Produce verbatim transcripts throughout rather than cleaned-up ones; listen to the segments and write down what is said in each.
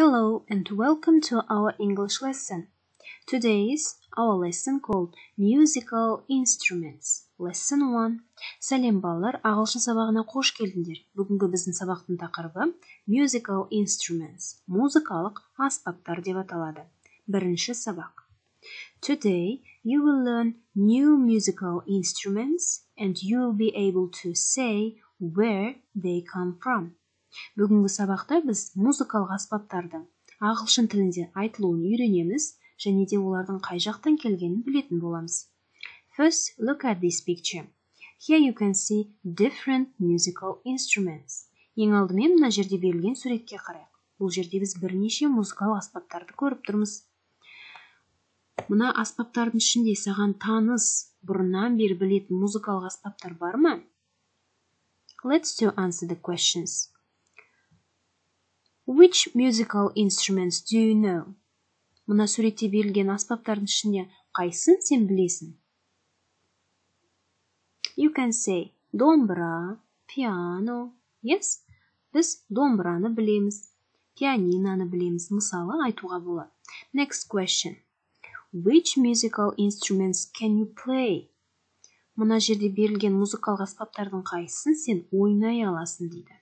Hello and welcome to our English lesson. Today's our lesson called Musical Instruments. Lesson one. Сәлем балалар, ағылшын сабағына қош келдіңдер. Бүгінгі біздің сабақтың тақырыбы Musical Instruments. Музыкалық аспаптар деп аталады. Бірінші сабақ. Today you will learn new musical instruments and you will be able to say where they come from. Бүгінгі сабақта біз музыкалық аспаптардың ағылшын тілінде айтылуын үйренеміз және де олардың қай жақтан келгенін білетін боламыз. First, look at this picture. Here you can see different musical instruments. Ең алдымен мына жерде берілген суретке қарайық. Бұл жерде біз бірнеше музыкалық аспаптарды көріп тұрмыз. Мына аспаптардың ішінде саған таныс, бұрыннан бері білетін музыкалық аспаптар бар ма? Let's to answer the questions. Which musical instruments do you know? Мына суретте берілген аспаптардың ішінде қайсын сен білесің? You can say домбыра, piano. Yes, біз домбыраны білеміз, пианиноны білеміз. Мысалы айтуға болады. Next question. Which musical instruments can you play? Мына жерде берілген музыкалық аспаптардың қайсын сен ойнай аласың дейді.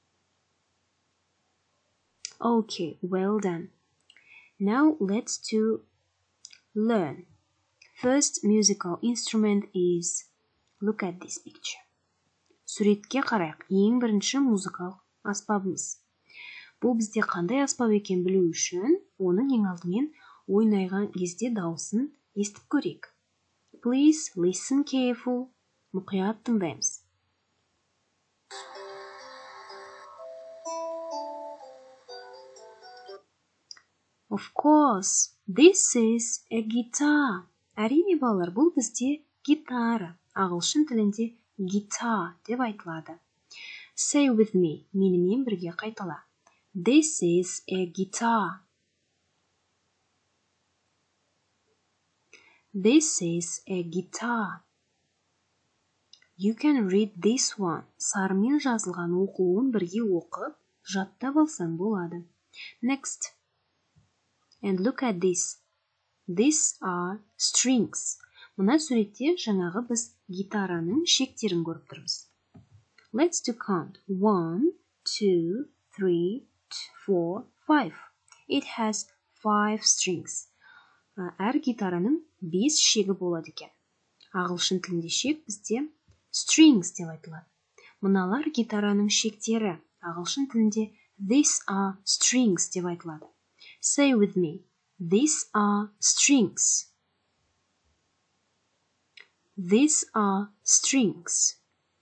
Okay, well done. Now let's to learn. First musical instrument is, look at this picture. Суретке қарайық, ең бірінші музыкалық аспабымыз. Бұл бізде қандай аспап екен білу үшін, оның ең алдымен ойнайған кезде дауысын естіп көрейік. Please listen careful. Мұқият тыңдаймыз. Of course, this is a guitar. Әрине балалар, бұл бізде гитара. Ағылшын тілінде guitar деп айтылады. Say with me, менімен бірге қайтала. This is a guitar. This is a guitar. You can read this one. Сарымен жазылған оқылуын бірге оқып, жаттап алсаң болады. Next. And look at this. These are strings. Мына суретте жаңағы біз гитараның шектерін көріп тұрмыз. Let's to count. One, two, three, four, five. It has five strings. Әр гитараның бес шегі болады екен. Ағылшын тілінде шек бізде strings деп айтылады. Мыналар гитараның шектері. Ағылшын тілінде these are strings деп айтылады. Say with me. These are strings. These are strings.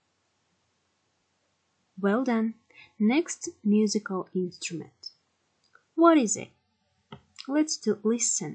Well done. Next musical instrument. What is it? Let's do listen.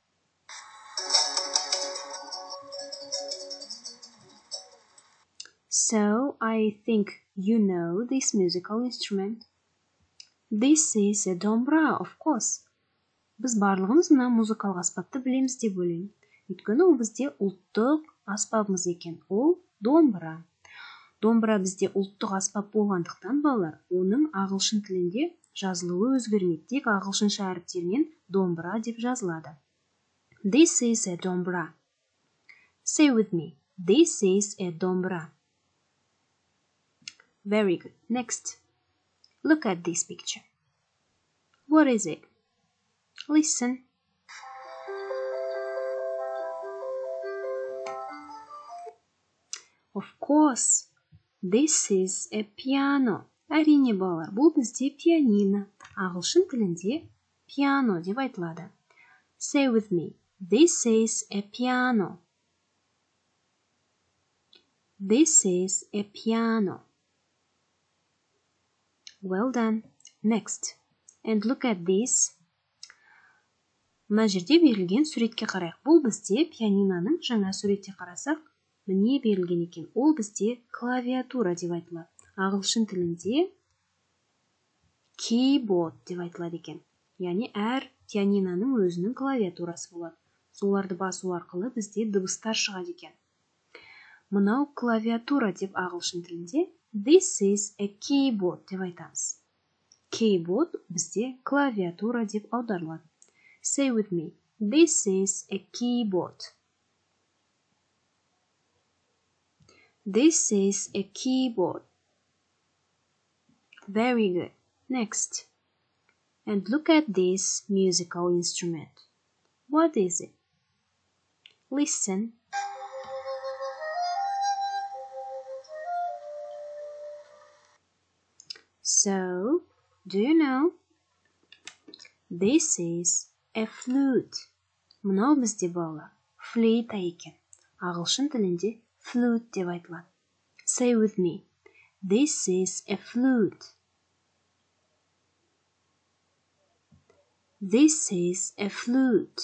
So, I think you know this musical instrument. This is a домбыра, of course. Біз барлығымыз мына музыкалық аспапты білеміз деп ойлаймын. Өйткені ол бізде ұлттық аспабымыз екен. Ол домбыра. Домбыра бізде ұлттық аспап болғандықтан балалар, оның ағылшын тілінде жазылуы өзгермейді. Тек ағылшынша әріптермен домбыра деп жазылады. This is a домбыра. Say with me. This is a домбыра. Very good. Next. Look at this picture. What is it? Listen. Of course, this is a piano. Әрине балалар, бұл бізде пианино. Ағылшын тілінде piano деп айтылады. Say with me. This is a piano. This is a piano. Well done. Next. And look at this. Мына жерде берілген суретке қарайық. Бұл бізде пианиноның жаңа суретте қарасақ, міне берілген екен. Ол бізде клавиатура деп айтылады. Ағылшын тілінде keyboard деп айтылады екен. Яғни әр пианиноның өзінің клавиатурасы болады. Соларды басу арқылы бізде дыбыстар шығады екен. Мынау клавиатура деп ағылшын тілінде This is a keyboard деп айтамыз. Keyboard бізде клавиатура деп аударылады. Say with me. This is a keyboard. This is a keyboard. Very good. Next. And look at this musical instrument. What is it? Listen. So, do you know? This is a flute. Мынау бізде балалар флейта екен. Ағылшын тілінде flute деп айтылады. Say with me. This is a flute. This is a flute.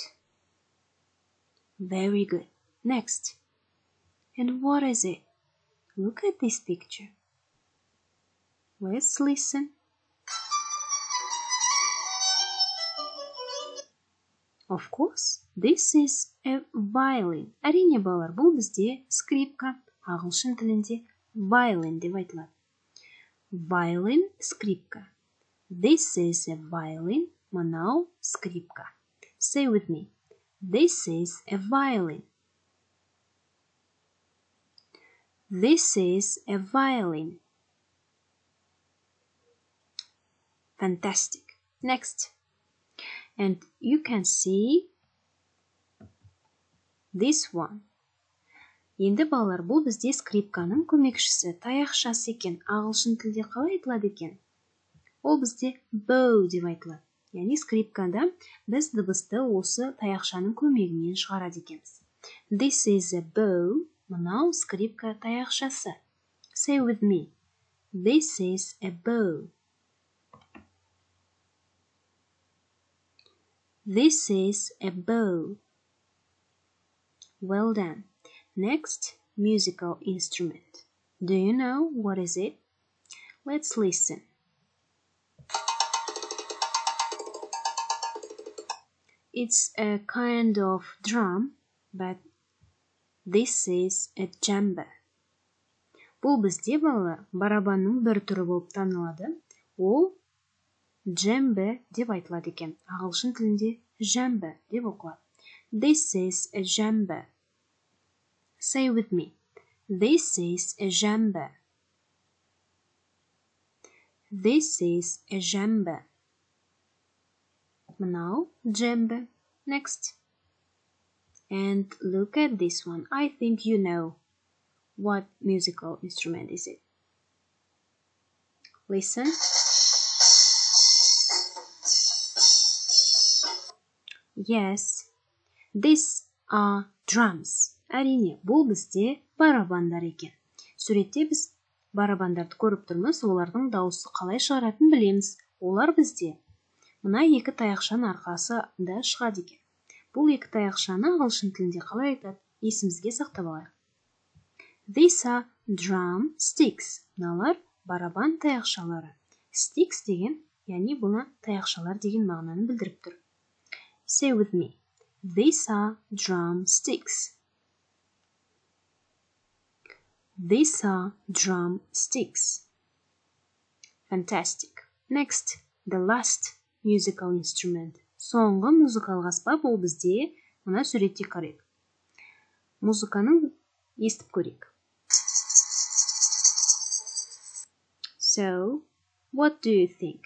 Very good. Next. And what is it? Look at this picture. Let's listen. Of course, this is a violin. Әрине балалар, бұл бізде скрипка. Ағылшын тілінде violin деп айтылады. Violin, скрипка. This is a violin. Мынау скрипка. Say with me. This is a violin. This is a violin. Fantastic. Next. And you can see this one. Енді балалар, бұл бізде скрипканың көмекшісі, таяқшасы екен. Ағылшын тілде қалай айтылады екен? Ол бізде bow деп айтылады. Яғни скрипкада біз дыбысты осы таяқшаның көмегімен шығарады екенбіз. This is a bow. Мынау скрипка таяқшасы. Say with me. This is a bow. This is a bow. Well done. Next, musical instrument. Do you know what is it? Let's listen. It's a kind of drum, but this is a djembe. Бұл бізде балалар барабанның бір түрі болып танылады. Ол djembe деп айтылады екен. Ағылшын тілінде djembe деп оқылады. This is a djembe. Say with me. This is a djembe. This is a djembe. Now, djembe. Next. And look at this one. I think you know what musical instrument is it. Listen. Yes, these are drums. Әрине, бұл бізде барабандар екен. Суретте біз барабандарды көріп тұрмыз, олардың дауысы қалай шығаратын білеміз. Олар бізде мына екі таяқшаның арқасында шығады екен. Бұл екі таяқшаны ағылшын тілінде қалай айтады? Есімізге сақтап алайық. These are drum sticks. Мыналар барабан таяқшалары. Sticks деген, яғни бұны таяқшалар деген мағынаны білдіріп тұр. Say with me. These are drum sticks. These are drum sticks. Fantastic. Next, the last musical instrument. Соңғы музыкалық аспап ол бізде мына суретте қарайық. Музыканың естіп көрейік. So, what do you think?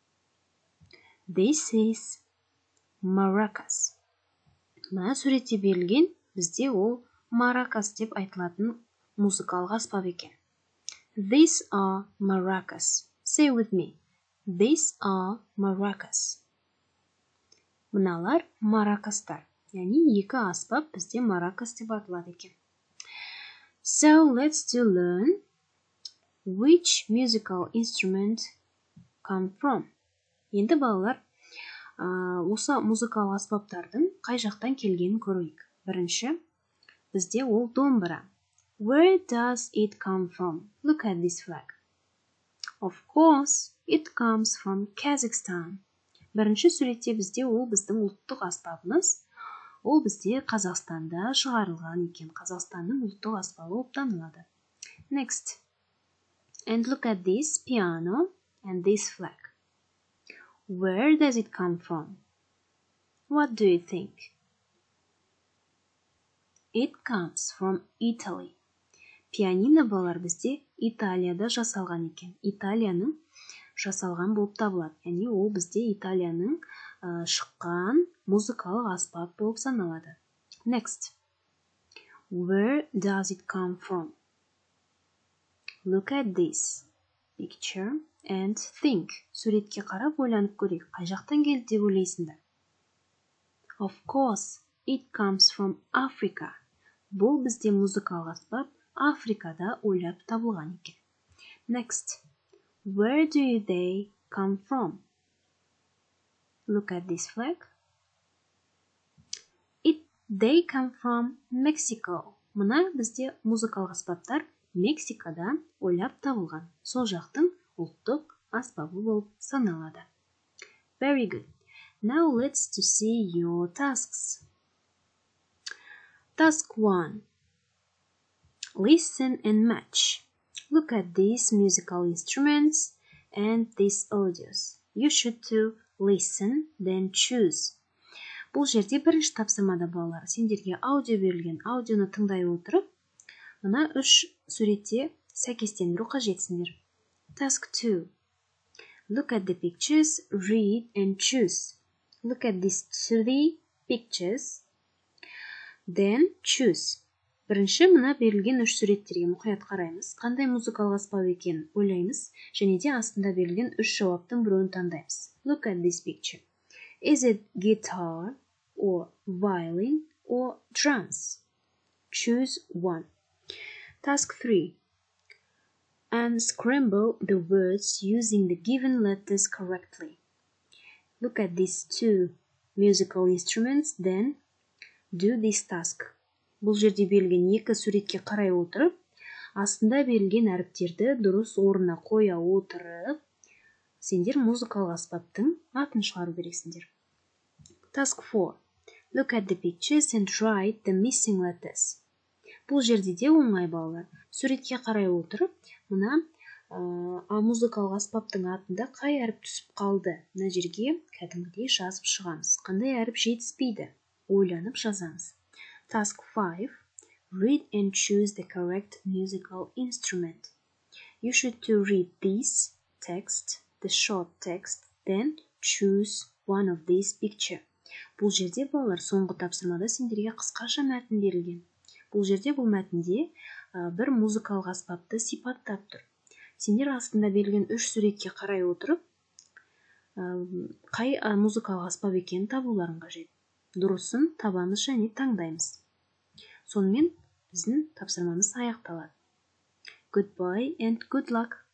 This is maracas. Мына суретте берілген бізде ол maracas деп айтылатын музыкалық аспап екен. These are maracas. Say with me. These are maracas. Мыналар маракастар. Яғни екі аспап бізде маракас деп аталады екен. So let's to learn which musical instrument come from. Енді балалар осы музыкалық аспаптардың қай жақтан келгенін көрейік. Бірінші, бізде ол домбыра. Where does it come from? Look at this flag. Of course, it comes from Kazakhstan. Бірінші суретте бізде ол біздің ұлттық аспабымыз. Ол бізде Қазақстанда шығарылған екен. Қазақстанның ұлттық аспабы болып танылады. Next. And look at this piano and this flag. Where does it come from? What do you think? It comes from Italy. Пианино балалар бізде Италияда жасалған екен. Италияның жасалған болып табылады. Яғни ол бізде Италияның ә, шыққан музыкалық аспап болып саналады. Next. Where does it come from? Look at this picture and think. Суретке қарап ойланып көрейік. Қай жақтан келді деп ойлайсыңдар? Of course, it comes from Africa. Бұл бізде музыкалық аспап Африкада ойлап табылған екен. Next. Where do they come from? Look at this flag. It, they come from Mexico. Мына бізде музыкалық аспаптар Мексикада ойлап табылған. Сол жақтың ұлттық аспабы болып саналады. Very good. Now let's to see your tasks. Task one. Listen and match. Look at these musical instruments and these audios. You should to listen, then choose. Бұл жерде бірінші тапсырмада балалар, сендерге аудио берілген, аудионы тыңдай отырып, мына үш суретте сәйкестендіру қажетсіңдер. Task two. Look at the pictures, read and choose. Look at these three pictures, then choose. Бірінші мына берілген үш суреттерге мұқият қараймыз. Қандай музыкалық аспап екенін ойлаймыз, және де астында берілген үш жауаптың біреуін таңдаймыз. Look at this picture. Is it guitar or violin or drums? Choose one. Task three. Unscramble the words using the given letters correctly. Look at these two musical instruments, then do this task. Бұл жерде берілген екі суретке қарай отырып, астында берілген әріптерді дұрыс орнына қоя отырып, сендер музыкалық аспаптың атын шығару керексіңдер. Task four. Look at the pictures and write the missing letters. Бұл жерде де оңай балалар. Суретке қарай отырып, мына ә, музыкалық аспаптың атында қай әріп түсіп қалды? Мына жерге кәдімгідей жазып шығамыз. Қандай әріп жетіспейді? Ойланып жазамыз. Task five. Read and choose the correct musical instrument. You should to read this text, the short text, then choose one of these picture. Бұл жерде балалар соңғы тапсырмада сендерге қысқаша мәтін берілген. Бұл жерде бұл мәтінде ә, бір музыкалық аспапты сипаттап тұр. Сендер астында берілген үш суретке қарай отырып, ә, қай ә, музыкалық аспап екенін табуларың қажет. Дұрысын табамыз және таңдаймыз. Сонымен біздің тапсырмамыз аяқталады. Goodbye and good luck!